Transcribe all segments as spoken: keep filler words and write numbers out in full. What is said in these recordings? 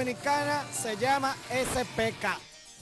Dominicana se llama S P K.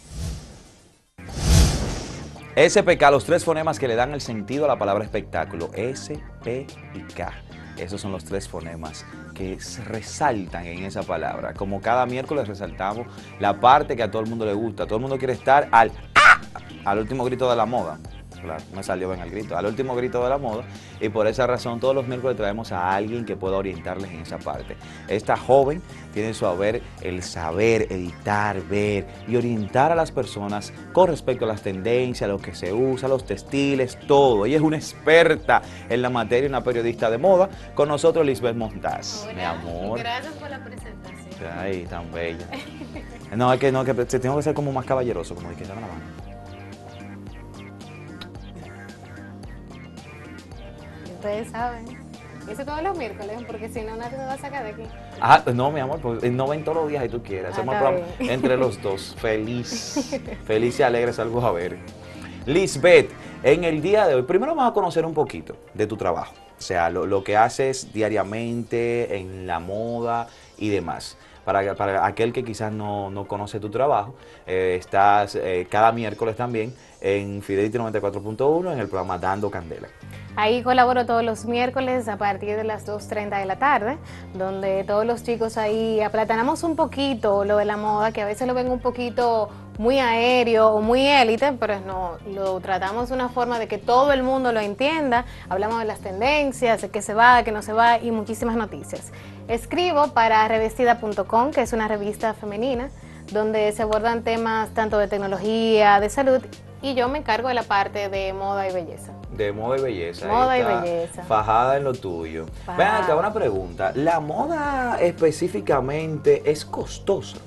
S P K, los tres fonemas que le dan el sentido a la palabra espectáculo. S, P y K. Esos son los tres fonemas que se resaltan en esa palabra. Como cada miércoles resaltamos la parte que a todo el mundo le gusta. Todo el mundo quiere estar al ¡ah! Al último grito de la moda. Claro, me salió bien el grito, al último grito de la moda, y por esa razón todos los miércoles traemos a alguien que pueda orientarles en esa parte. Esta joven tiene en su haber el saber, editar, ver y orientar a las personas con respecto a las tendencias, lo que se usa, los textiles, todo. Ella es una experta en la materia, una periodista de moda. Con nosotros Lisbeth Montaz. Hola, mi amor. Gracias por la presentación. Ay, tan bella. No, es que no, que tengo que ser como más caballeroso, como de que dame la mano. Ustedes saben. Eso todos los miércoles, porque si no, nadie me va a sacar de aquí. Ah, no, mi amor, pues no ven todos los días si tú quieres. Ah, Hacemos el está programa bien. entre los dos. Feliz, feliz y alegre salgo a ver. Lisbeth, en el día de hoy, primero vamos a conocer un poquito de tu trabajo. O sea, lo, lo que haces diariamente en la moda y demás. Para, para aquel que quizás no, no conoce tu trabajo, eh, estás eh, cada miércoles también en Fidelity noventa y cuatro punto uno en el programa Dando Candela. Ahí colaboro todos los miércoles a partir de las dos treinta de la tarde, donde todos los chicos ahí aplatanamos un poquito lo de la moda, que a veces lo ven un poquito muy aéreo o muy élite, pero no, lo tratamos de una forma de que todo el mundo lo entienda. Hablamos de las tendencias, de qué se va, de qué no se va y muchísimas noticias. Escribo para revestida punto com, que es una revista femenina, donde se abordan temas tanto de tecnología, de salud, y yo me encargo de la parte de moda y belleza. De moda y belleza. Moda Ahí y está, belleza. Fajada en lo tuyo. Fajada. Ven acá, una pregunta. ¿La moda específicamente es costosa?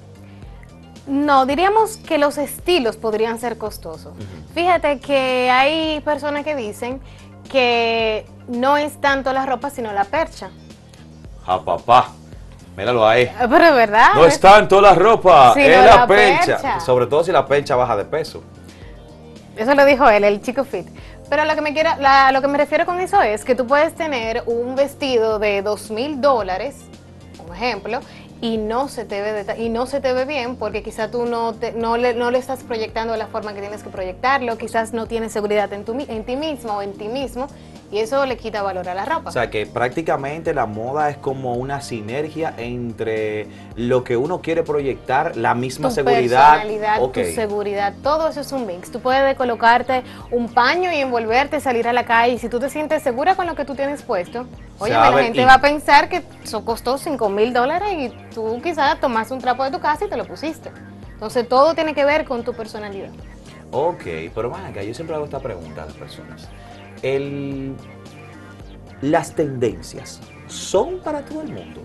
No, diríamos que los estilos podrían ser costosos. Uh-huh. Fíjate que hay personas que dicen que no es tanto la ropa, sino la percha. Ja, papá. Míralo ahí. Pero es verdad. No es tanto la ropa, Sino es la, la percha. percha. Sobre todo si la percha baja de peso. Eso lo dijo él, el chico fit. Pero lo que me quiera, la, lo que me refiero con eso es que tú puedes tener un vestido de dos mil dólares, un ejemplo, y no se te ve de, y no se te ve bien porque quizás tú no, te, no, le, no le estás proyectando de la forma que tienes que proyectarlo, quizás no tienes seguridad en, tu, en ti mismo o en ti mismo, y eso le quita valor a la ropa. O sea que prácticamente la moda es como una sinergia entre lo que uno quiere proyectar, la misma tu seguridad. personalidad, Okay. tu seguridad, todo eso es un mix. Tú puedes colocarte un paño y envolverte, salir a la calle, y si tú te sientes segura con lo que tú tienes puesto, oye, la Sabe, gente y- va a pensar que eso costó cinco mil dólares y tú quizás tomaste un trapo de tu casa y te lo pusiste. Entonces todo tiene que ver con tu personalidad. Ok, pero van acá, yo siempre hago esta pregunta a las personas. El, las tendencias, ¿son para todo el mundo?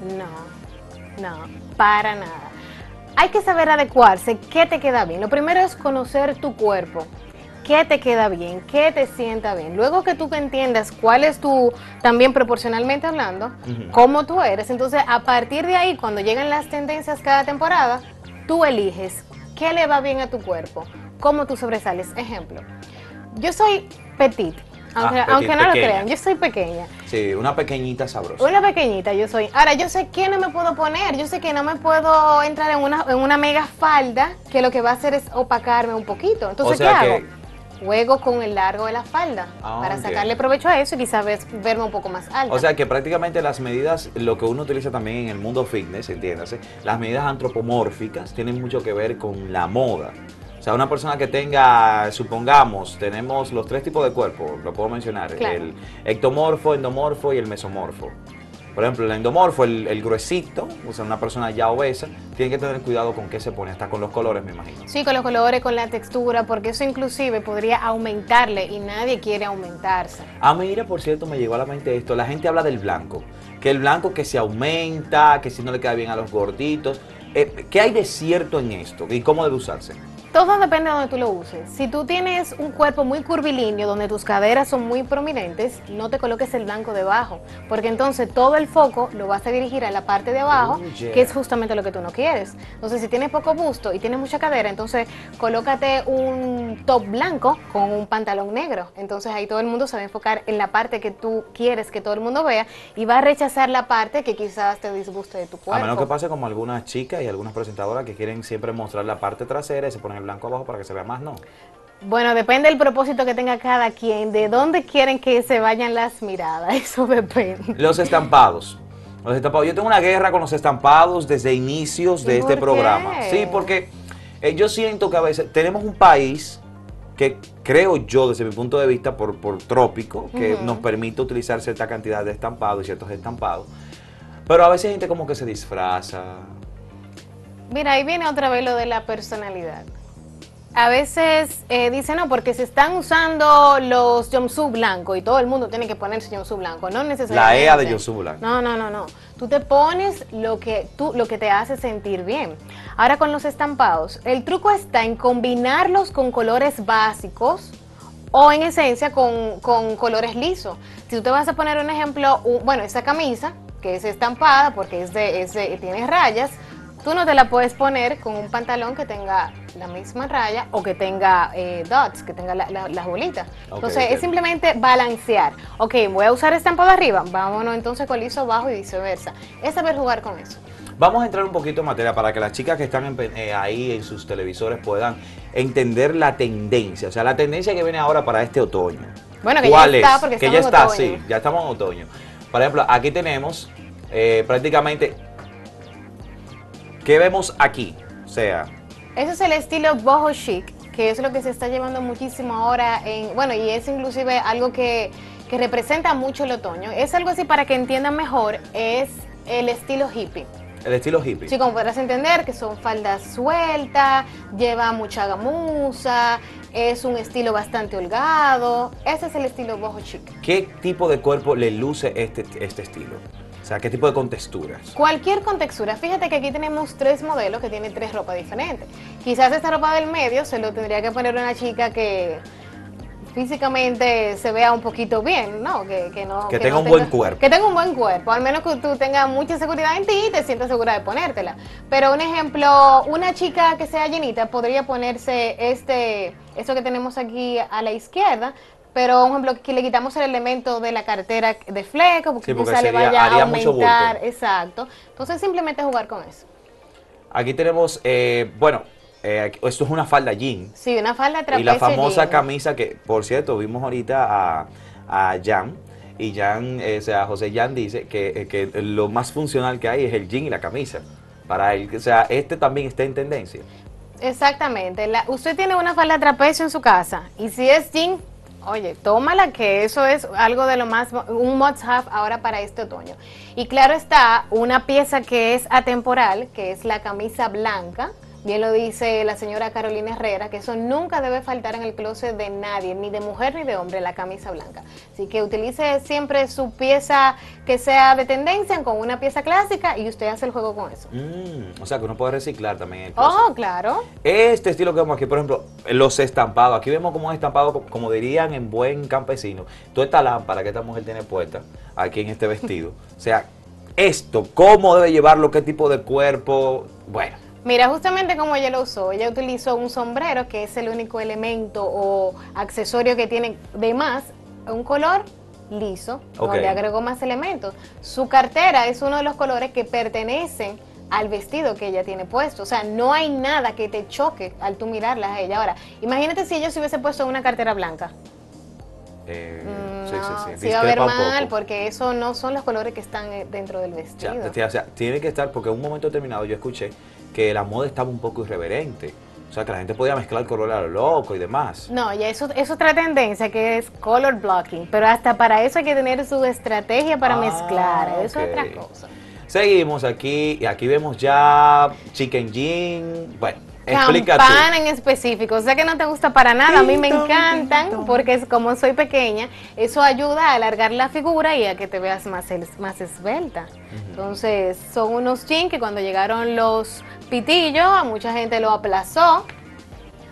No, no, para nada. Hay que saber adecuarse, qué te queda bien. Lo primero es conocer tu cuerpo, qué te queda bien, qué te sienta bien. Luego que tú entiendas cuál es tu, también proporcionalmente hablando, Ujú. cómo tú eres, entonces a partir de ahí, cuando llegan las tendencias cada temporada, tú eliges qué le va bien a tu cuerpo, cómo tú sobresales. Ejemplo, yo soy petit. Aunque, Ah, petit, aunque no lo pequeña. crean, yo soy pequeña. Sí, una pequeñita sabrosa. Una pequeñita yo soy. Ahora, yo sé que no me puedo poner, yo sé que no me puedo entrar en una, en una mega falda, que lo que va a hacer es opacarme un poquito. Entonces, O sea ¿qué que- hago? Juego con el largo de la falda Ah, para ok. sacarle provecho a eso y quizás ves- verme un poco más alta. O sea que prácticamente las medidas, lo que uno utiliza también en el mundo fitness, entiéndase, las medidas antropomórficas tienen mucho que ver con la moda. O sea, una persona que tenga, supongamos, tenemos los tres tipos de cuerpo, lo puedo mencionar, Claro. el ectomorfo, endomorfo y el mesomorfo. Por ejemplo, el endomorfo, el, el gruesito, o sea, una persona ya obesa, tiene que tener cuidado con qué se pone, hasta con los colores, me imagino. Sí, con los colores, con la textura, porque eso inclusive podría aumentarle y nadie quiere aumentarse. Ah, mira, por cierto, me llegó a la mente esto, la gente habla del blanco, que el blanco que se aumenta, que si no le queda bien a los gorditos. Eh, ¿Qué hay de cierto en esto y cómo debe usarse? Todo depende de donde tú lo uses. Si tú tienes un cuerpo muy curvilíneo, donde tus caderas son muy prominentes, no te coloques el blanco debajo, porque entonces todo el foco lo vas a dirigir a la parte de abajo, Oh, yeah. que es justamente lo que tú no quieres. Entonces, si tienes poco busto y tienes mucha cadera, entonces colócate un top blanco con un pantalón negro. Entonces ahí todo el mundo se va a enfocar en la parte que tú quieres que todo el mundo vea y va a rechazar la parte que quizás te disguste de tu cuerpo. A menos que pase como algunas chicas y algunas presentadoras que quieren siempre mostrar la parte trasera y se ponen el blanco abajo para que se vea más, ¿no? Bueno, depende del propósito que tenga cada quien, de dónde quieren que se vayan las miradas, eso depende. Los estampados. Los estampados. Yo tengo una guerra con los estampados desde inicios de ¿Y este por programa. qué? Sí, porque eh, yo siento que a veces tenemos un país que creo yo, desde mi punto de vista, por, por trópico, que Ujú. nos permite utilizar cierta cantidad de estampados y ciertos estampados. Pero a veces hay gente como que se disfraza. Mira, ahí viene otra vez lo de la personalidad. A veces eh, dicen, no, porque se están usando los jumpsuit blancos y todo el mundo tiene que ponerse jumpsuit blanco. No necesariamente. La E A de jumpsuit blanco. No, no, no, no. Tú te pones lo que, tú, lo que te hace sentir bien. Ahora con los estampados, el truco está en combinarlos con colores básicos o en esencia con, con colores lisos. Si tú te vas a poner un ejemplo, un- bueno, esa camisa que es estampada porque es de, es de- tiene rayas, tú no te la puedes poner con un pantalón que tenga la misma raya o que tenga eh, dots, que tenga la- la- las bolitas. Ok, Entonces ok. es simplemente balancear. Ok, voy a usar estampado arriba, vámonos entonces con liso abajo y viceversa. Es saber jugar con eso. Vamos a entrar un poquito en materia para que las chicas que están en pe- eh, ahí en sus televisores puedan entender la tendencia, o sea, la tendencia que viene ahora para este otoño. Bueno, que ya ¿Cuál está, es? porque que estamos ya en está, otoño. sí, ya estamos en otoño. Por ejemplo, aquí tenemos eh, prácticamente, ¿qué vemos aquí? O sea, Eso es el estilo boho chic, que es lo que se está llevando muchísimo ahora en, bueno, y es inclusive algo que, que representa mucho el otoño. Es algo así para que entiendan mejor, es el estilo hippie. el estilo hippie. Sí, como podrás entender, que son faldas sueltas, lleva mucha gamuza, es un estilo bastante holgado. Ese es el estilo boho chic. ¿Qué tipo de cuerpo le luce este, este estilo? O sea, ¿qué tipo de contexturas? Cualquier contextura. Fíjate que aquí tenemos tres modelos que tienen tres ropas diferentes. Quizás esta ropa del medio se lo tendría que poner una chica que físicamente se vea un poquito bien, ¿no? Que, que no Que que tenga no un buen cuerpo. Que tenga un buen cuerpo, al menos que tú tengas mucha seguridad en ti y te sientas segura de ponértela. Pero un ejemplo, una chica que sea llenita podría ponerse este, esto que tenemos aquí a la izquierda, pero un ejemplo que le quitamos el elemento de la cartera de fleco, porque, Sí, porque quizá le sería- vaya a haría mucho aumentar, bulto. exacto. Entonces simplemente jugar con eso. Aquí tenemos, eh, bueno, eh, esto es una falda jean. Sí, una falda Y trapecio la famosa jean. camisa que, por cierto, vimos ahorita a, a Jan. Y Jan, eh, o sea, José Jan dice que, eh, que lo más funcional que hay es el jean y la camisa. Para él, o sea, este también está en tendencia. Exactamente. La- usted tiene una falda trapecio en su casa y si es jean, oye, tómala, que eso es algo de lo más, un must have ahora para este otoño. Y claro está, una pieza que es atemporal, que es la camisa blanca. Bien lo dice la señora Carolina Herrera, que eso nunca debe faltar en el closet de nadie, ni de mujer ni de hombre, la camisa blanca. Así que utilice siempre su pieza que sea de tendencia con una pieza clásica y usted hace el juego con eso. Mm, o sea, que uno puede reciclar también el closet. Oh, claro. Este estilo que vemos aquí, por ejemplo, los estampados. Aquí vemos como un estampado, co- como dirían en buen campesino. Toda esta lámpara que esta mujer tiene puesta aquí en este vestido. O sea, esto, ¿cómo debe llevarlo? ¿Qué tipo de cuerpo? Bueno. Mira, justamente como ella lo usó, ella utilizó un sombrero, que es el único elemento o accesorio que tiene de más, un color liso, Ok. no le agregó más elementos. Su cartera es uno de los colores que pertenecen al vestido que ella tiene puesto. O sea, no hay nada que te choque al tú mirarla a ella. Ahora, imagínate si ella se hubiese puesto una cartera blanca. Eh, Mm, sí, no, sí, sí. se iba a ver Discrepa un mal, poco. porque eso no son los colores que están eh, dentro del O vestido. sea, o sea, tiene que estar, porque en un momento determinado yo escuché que la moda estaba un poco irreverente. O sea, que la gente podía mezclar color a lo loco y demás. No, ya eso es otra tendencia que es color blocking, pero hasta para eso hay que tener su estrategia para Ah, mezclar, eso ok. es otra cosa. Seguimos aquí, y aquí vemos ya chicken jean. Bueno, explica tú. Campana en específico, o sea que no te gusta para nada, a mí me Tin, ton, encantan tin, ton. porque es como soy pequeña, eso ayuda a alargar la figura y a que te veas más, es- más esbelta. Entonces son unos jeans que cuando llegaron los pitillos a mucha gente lo aplazó.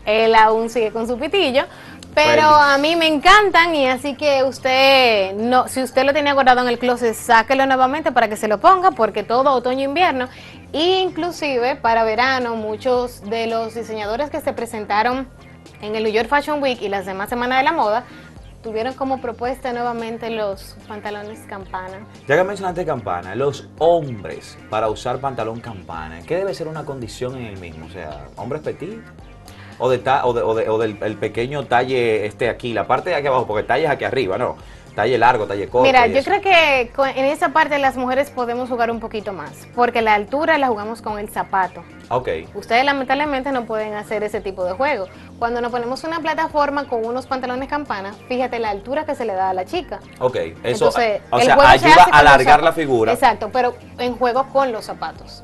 él aún sigue con su pitillo. Pero Félix. a mí me encantan y así que usted, no, si usted lo tenía guardado en el closet, sáquelo nuevamente para que se lo ponga, porque todo otoño e invierno, e inclusive para verano, muchos de los diseñadores que se presentaron en el New York Fashion Week y las demás semanas de la moda, tuvieron como propuesta nuevamente los pantalones campana. Ya que mencionaste campana, los hombres para usar pantalón campana, ¿qué debe ser una condición en el mismo? O sea, ¿hombres petit? O, de ta, o, de, o, de, o del el pequeño talle este aquí, la parte de aquí abajo, porque talle es aquí arriba, ¿no? Talle largo, talle corto. Mira, y yo eso. creo que con- en esa parte las mujeres podemos jugar un poquito más, porque la altura la jugamos con el zapato. Ok, Ustedes lamentablemente no pueden hacer ese tipo de juego. Cuando nos ponemos una plataforma con unos pantalones campana, fíjate la altura que se le da a la chica. ok. Eso, Entonces, o el sea, juego se ayuda hace a con los alargar zap- la figura. Exacto, pero en juego con los zapatos.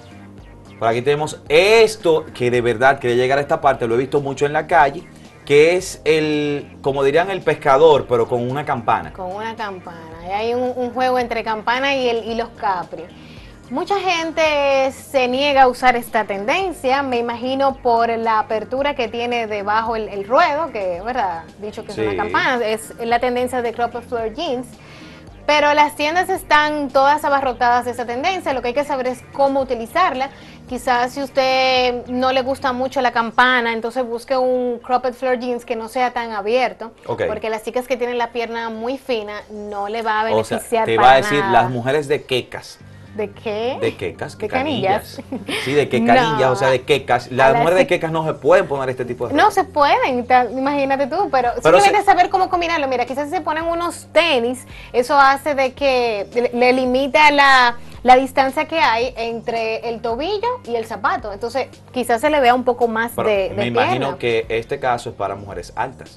Por aquí tenemos esto, que de verdad quería llegar a esta parte, lo he visto mucho en la calle, que es el, como dirían, el pescador, pero con una campana. Con una campana. Y hay un, un juego entre campana y, el, y los capri. Mucha gente se niega a usar esta tendencia, me imagino por la apertura que tiene debajo el, el ruedo, que, ¿verdad? Dicho que Sí. es una campana, es la tendencia de cropped flare jeans. Pero las tiendas están todas abarrotadas de esa tendencia, lo que hay que saber es cómo utilizarla. Quizás si usted no le gusta mucho la campana, entonces busque un cropped flare jeans que no sea tan abierto, Ok. porque las chicas que tienen la pierna muy fina no le va a O sea, beneficiar te para va a decir nada. las mujeres de quecas. ¿De qué? De quecas, que ¿De canillas? Sí, de que canillas, No. o sea, de quecas. A Las las mujeres de ci- quecas no se pueden poner este tipo de No ropa. se pueden, ta- imagínate tú, pero, Pero simplemente se- saber cómo combinarlo. Mira, quizás si se ponen unos tenis, eso hace de que le, le limita la, la distancia que hay entre el tobillo y el zapato. Entonces, quizás se le vea un poco más Pero de, de me imagino pierna. que este caso es para mujeres altas.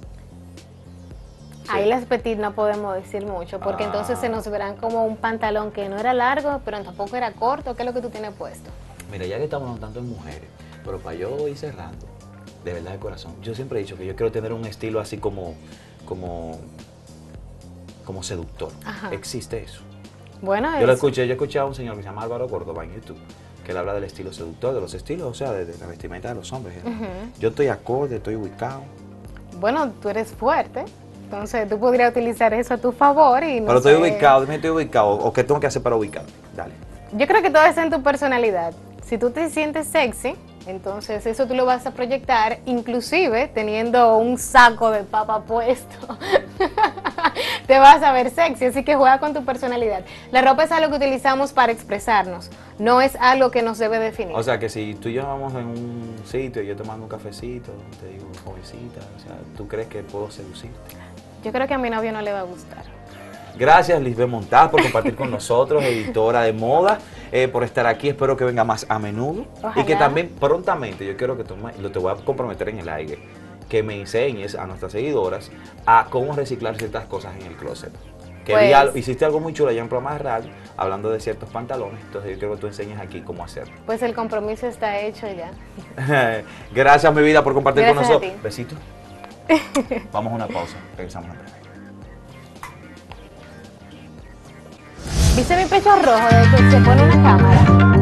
Sí. Ahí las petit no podemos decir mucho, porque Ah. entonces se nos verán como un pantalón que no era largo, pero tampoco era corto. ¿Qué es lo que tú tienes puesto? Mira, ya que estamos hablando tanto en mujeres, pero para yo ir cerrando, de verdad de corazón, yo siempre he dicho que yo quiero tener un estilo así como, como, como seductor. Ajá. ¿Existe eso? Bueno, Yo lo es- escuché, yo escuché a un señor que se llama Álvaro Córdoba en YouTube, que él habla del estilo seductor, de los estilos, o sea, de, de la vestimenta de los hombres. ¿no? Ujú. Yo estoy acorde, estoy ubicado. bueno, tú eres fuerte, entonces tú podrías utilizar eso a tu favor y no pero estoy sé. ubicado, dime estoy ubicado, o qué tengo que hacer para ubicarme. Dale. Yo creo que todo está en tu personalidad. Si tú te sientes sexy, entonces eso tú lo vas a proyectar, inclusive teniendo un saco de papa puesto. Te vas a ver sexy, así que juega con tu personalidad. La ropa es algo que utilizamos para expresarnos, no es algo que nos debe definir. O sea, que si tú y yo vamos en un sitio y yo tomando un cafecito, te digo, jovencita, o sea, ¿tú crees que puedo seducirte? Yo creo que a mi novio no le va a gustar. Gracias, Lisbeth Montaz, por compartir con nosotros, editora de moda, eh, por estar aquí. Espero que venga más a menudo. Ojalá. Y que también prontamente, yo quiero que tú, me- lo te voy a comprometer en el aire, que me enseñes a nuestras seguidoras a cómo reciclar ciertas cosas en el closet. Que Pues- vi algo- hiciste algo muy chulo allá en programa de radio, hablando de ciertos pantalones, entonces yo quiero que tú enseñes aquí cómo hacerlo. Pues el compromiso está hecho ya. Gracias, mi vida, por compartir Gracias con a nosotros. ti. Besitos. Vamos a una pausa, regresamos en breve. ¿Viste mi pecho rojo de que se pone una cámara?